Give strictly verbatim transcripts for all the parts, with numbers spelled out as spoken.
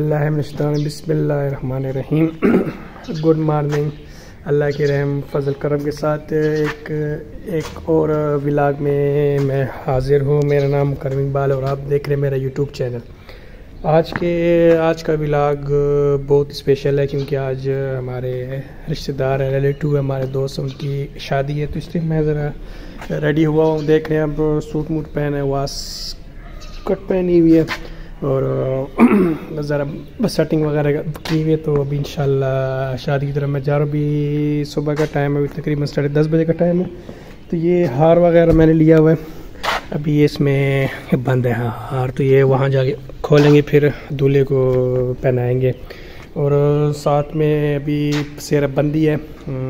बिस्मिल्लाहिर्रहमानिर्रहीम। Good morning. अल्लाह के रहम फजल करम के साथ एक एक और व्लॉग में मैं हाज़िर हूँ। मेरा नाम मुकर्रम इकबाल और आप देख रहे हैं मेरा यूट्यूब चैनल। आज के आज का व्लॉग बहुत स्पेशल है क्योंकि आज हमारे रिश्तेदार हैं, रिलेटिव है, हमारे दोस्त, उनकी शादी है, तो इसलिए मैं ज़रा रेडी हुआ हूँ। देख रहे हैं अब सूट वूट पहने, वास कट पहनी हुई है और ज़रा बस सेटिंग वगैरह की हुई है। तो अभी इंशाल्लाह शादी की तरफ मैं जा रहा हूँ। अभी सुबह का टाइम है, अभी तकरीबन साढ़े दस बजे का टाइम है। तो ये हार वगैरह मैंने लिया हुआ है, अभी ये इसमें बंद है। हाँ हार तो ये वहाँ जाके खोलेंगे, फिर दूल्हे को पहनाएंगे और साथ में अभी सेरा बंदी है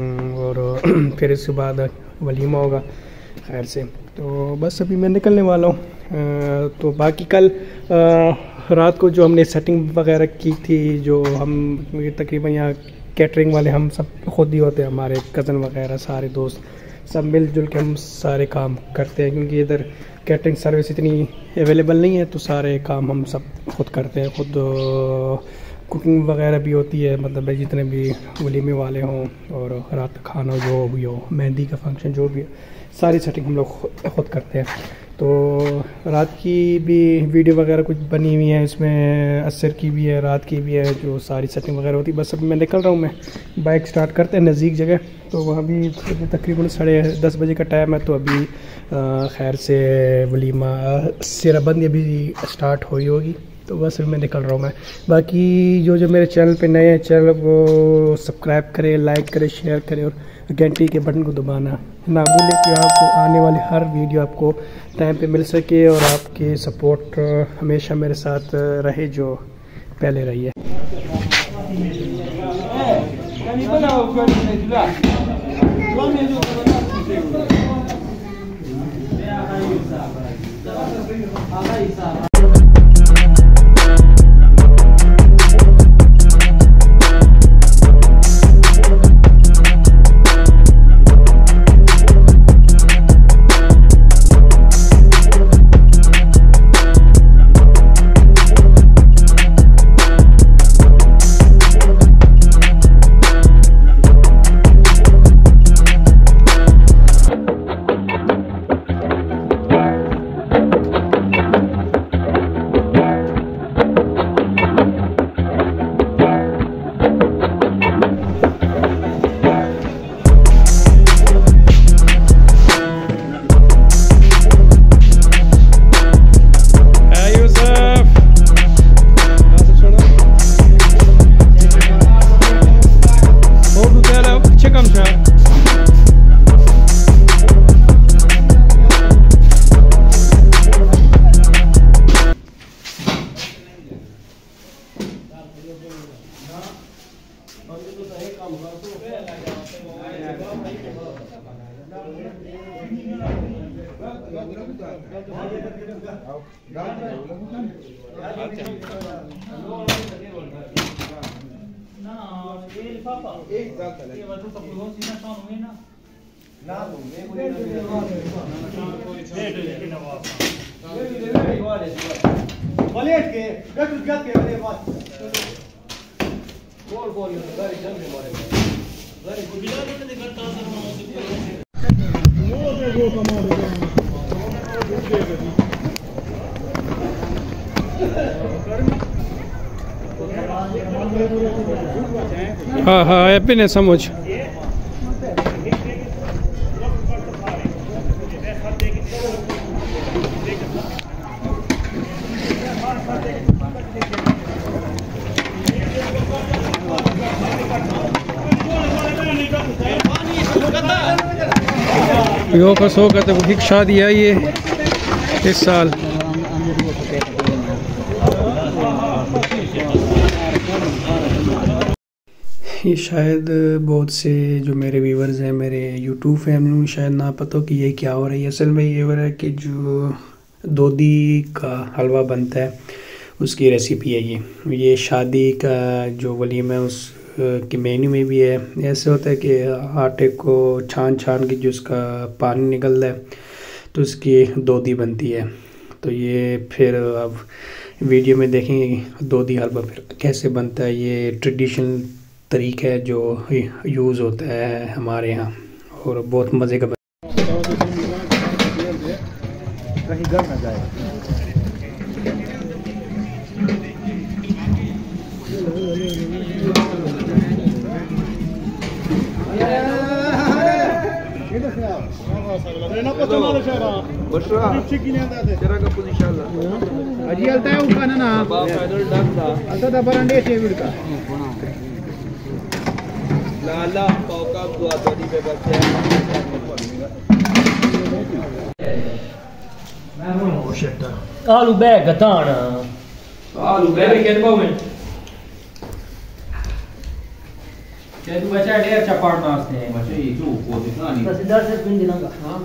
और फिर इसके बाद वलीमा होगा खैर से। तो बस अभी मैं निकलने वाला हूँ। तो बाकी कल आ, रात को जो हमने सेटिंग वगैरह की थी, जो हम तकरीबन यहाँ कैटरिंग वाले हम सब खुद ही होते हैं, हमारे कज़न वगैरह सारे दोस्त सब मिलजुल के हम सारे काम करते हैं क्योंकि इधर कैटरिंग सर्विस इतनी अवेलेबल नहीं है। तो सारे काम हम सब खुद करते हैं, खुद कुकिंग वगैरह भी होती है, मतलब जितने भी वलीमे वाले हों और रात का खाना जो भी हो, मेहंदी का फंक्शन जो भी है, सारी सेटिंग हम लोग खुद करते हैं। तो रात की भी वीडियो वगैरह कुछ बनी हुई है, इसमें असर की भी है, रात की भी है, जो सारी सेटिंग वगैरह होती है। बस अभी मैं निकल रहा हूँ, मैं बाइक स्टार्ट करते हैं नज़दीक जगह। तो वहाँ भी तकरीबन साढ़े दस बजे का टाइम है। तो अभी खैर से वलीमा सिराबंदी अभी स्टार्ट हुई होगी। तो बस अभी मैं निकल रहा हूँ मैं। बाकी जो जो मेरे चैनल पे नए हैं, चैनल को सब्सक्राइब करें, लाइक करें, शेयर करें और घंटी के बटन को दबाना ना भूलें कि आपको आने वाली हर वीडियो आपको टाइम पे मिल सके और आपकी सपोर्ट हमेशा मेरे साथ रहे जो पहले रही है। हाँ हाँ ऐपी ने समझ यो का सो कहते वो शादी आई है इस साल। ये शायद बहुत से जो मेरे व्यूवर्स हैं, मेरे यूट्यूब फैमिली में शायद ना पता हो कि ये क्या हो रहा है। असल में ये हो रहा है कि जो दूधी का हलवा बनता है उसकी रेसिपी है ये ये शादी का जो वलीमा है उस कि मेन्यू में भी है। ऐसे होता है कि आटे को छान छान के जो उसका पानी निकलता है तो उसकी दोधी बनती है। तो ये फिर अब वीडियो में देखेंगे दूधी हलवा फिर कैसे बनता है। ये ट्रेडिशनल तरीका है जो यूज़ होता है हमारे यहाँ और बहुत मज़े का कहीं गल ना जाए। अजी अलता है उका ना अलता दा बरंडे से विड़का लाला पौका दुआ तोदी पे बच्चे आलू बैग गताना आलू बैग के पावे क्या तू बच्चा डेढ़ चपाट मारते हैं बच्चे ये जो को दिखानी बस दस से पिन दिलांगा हां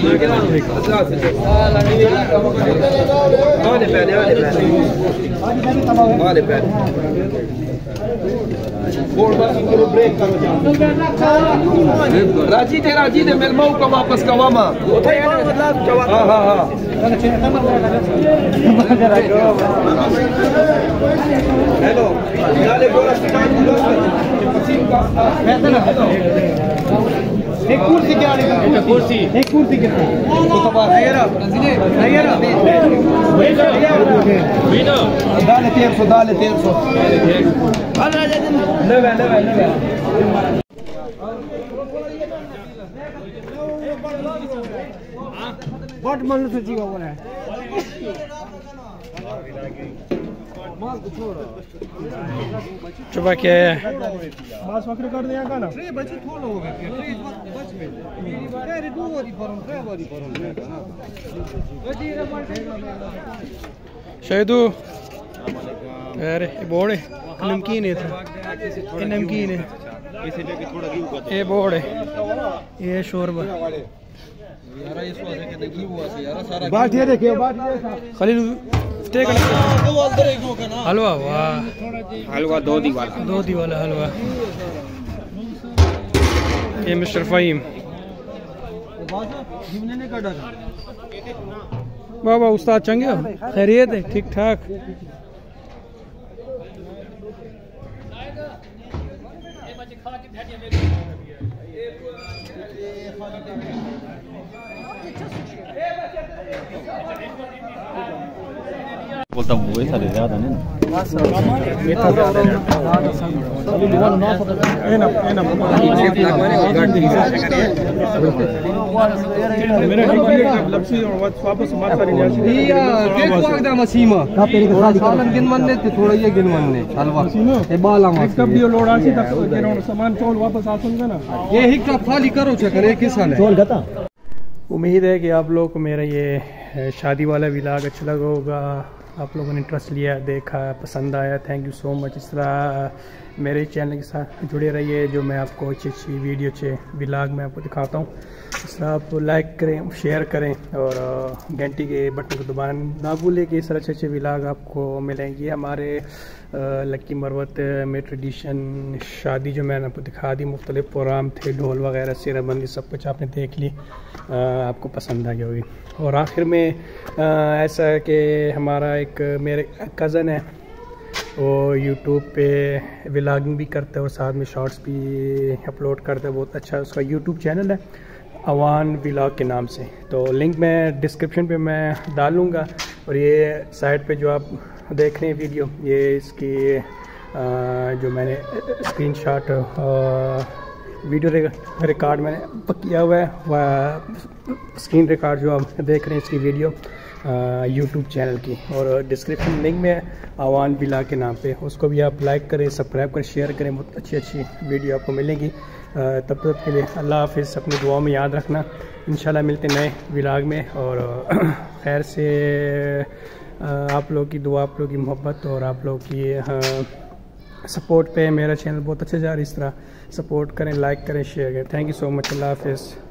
राजी थे राजी थे मेरे मऊ का वापस का वामा हाँ हाँ हाँ हेलो एक कुर्सी क्या एक कुर्सी एक कुर्सी कितने डाले तेरह सौ डाले तेरह सौ बहुत मन से जी हुआ है चुपा क्या है बस वक्र कर दिया का ना ट्रे बचे थोड़ा हो गया ट्रे बच में मेरी बार है दो वाली फॉर्म ट्रे वाली फॉर्म शायदू अरे बोर्ड है नमकीन है ये नमकीन है ये बोर्ड है ये शोरबा बात ये देखिए बात ये खलील हलवा वाह हलवा दो दी वाला दो दी वाला हलवा ये मिस्टर फ़हीम बाबा उस्ताद चंगे हो खैरियत है ठीक ठाक बोलता हूँ वही सारे ज़्यादा नहीं उम्मीद है कि आप लोग को मेरा ये शादी वाला व्लॉग अच्छा लगा होगा आप लोगों ने इंटरेस्ट लिया देखा पसंद आया थैंक यू सो मच इस तरह मेरे चैनल के साथ जुड़े रहिए जो मैं आपको अच्छी अच्छी वीडियो अच्छे व्लॉग में आपको दिखाता हूँ इस तरह आप लाइक करें शेयर करें और घंटी के बटन को दबाना ना भूलें कि इस तरह अच्छे अच्छे व्लॉग आपको मिलेंगे हमारे लक्की मरवत में ट्रेडिशन शादी जो मैंने आपको दिखा दी मुख्तलिफ प्रोग्राम थे ढोल वगैरह सिराबंदी सब कुछ आपने देख ली आपको पसंद आई होगी और आखिर में ऐसा है कि हमारा एक मेरे कज़न है वो यूट्यूब पे व्लॉगिंग भी करता है और साथ में शॉर्ट्स भी अपलोड करता है बहुत अच्छा उसका यूट्यूब चैनल है अवान व्लॉग के नाम से तो लिंक मैं डिस्क्रिप्शन पे मैं डालूँगा और ये साइड पे जो आप देख रहे हैं वीडियो ये इसकी आ, जो मैंने स्क्रीनशॉट वीडियो रिकॉर्ड मैंने किया हुआ है वह स्क्रीन रिकॉर्ड जो आप देख रहे हैं इसकी वीडियो यूट्यूब चैनल की और डिस्क्रिप्शन लिंक में अवान व्लॉग के नाम पे उसको भी आप लाइक करें सब्सक्राइब करें शेयर करें बहुत अच्छी अच्छी वीडियो आपको मिलेगी तब तक के लिए अल्लाह हाफिज़ अपनी दुआओं में याद रखना इंशाल्लाह मिलते नए व्लॉग में और खैर से आप लोग की दुआ आप लोग की मोहब्बत और आप लोग की सपोर्ट पे मेरा चैनल बहुत अच्छा जा रहा है इस तरह सपोर्ट करें लाइक करें शेयर करें थैंक यू सो मच अल्लाह हाफिज़।